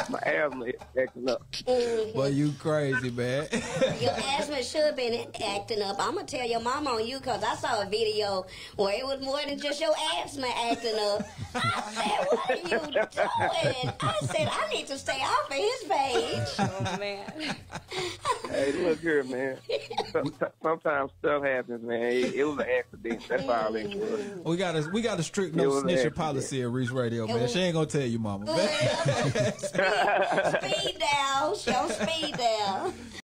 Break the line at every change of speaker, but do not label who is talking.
My asthma is acting up.
Well, you crazy, man.
Your asthma should have been acting up. I'm going to tell your mama on you because I saw a video where it was more than just your asthma acting up. I said, what are you doing? I said, I need to stay off of his page.
Oh, man.
Hey, look here, man. Sometimes stuff happens, man. It was an accident. That's all it was.
We got a strict no snitching policy at Reec Radio, man. She ain't gonna tell you, mama.
Speed down. Show speed down.